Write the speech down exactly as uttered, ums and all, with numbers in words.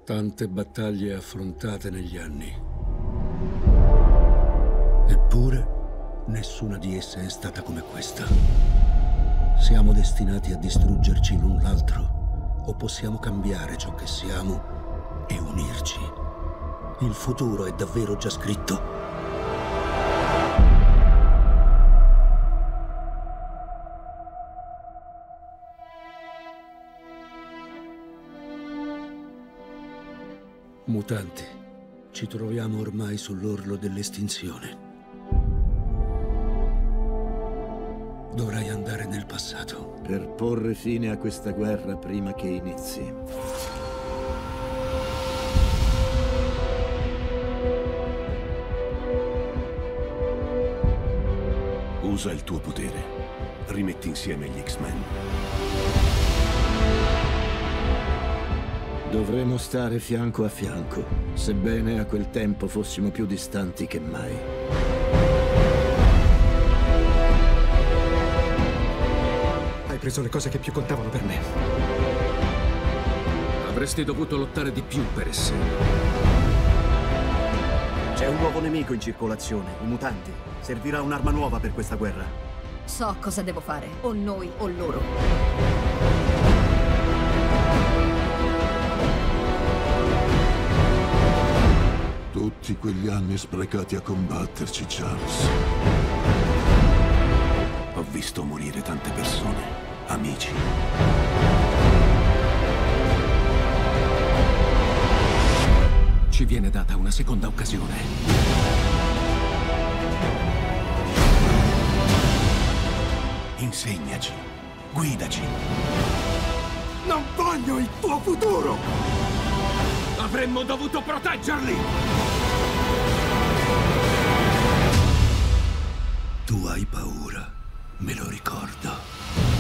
Tante battaglie affrontate negli anni. Eppure, nessuna di esse è stata come questa. Siamo destinati a distruggerci l'un l'altro, o possiamo cambiare ciò che siamo e unirci. Il futuro è davvero già scritto. Mutanti, ci troviamo ormai sull'orlo dell'estinzione. Dovrai andare nel passato. Per porre fine a questa guerra prima che inizi. Usa il tuo potere. Rimetti insieme gli X-Men. Dovremo stare fianco a fianco, sebbene a quel tempo fossimo più distanti che mai. Hai preso le cose che più contavano per me. Avresti dovuto lottare di più per esse. C'è un nuovo nemico in circolazione, i mutanti. Servirà un'arma nuova per questa guerra. So cosa devo fare, o noi o loro. Tutti quegli anni sprecati a combatterci, Charles. Ho visto morire tante persone, amici. Ci viene data una seconda occasione. Insegnaci, guidaci. Non voglio il tuo futuro! Avremmo dovuto proteggerli! Tu hai paura, me lo ricordo.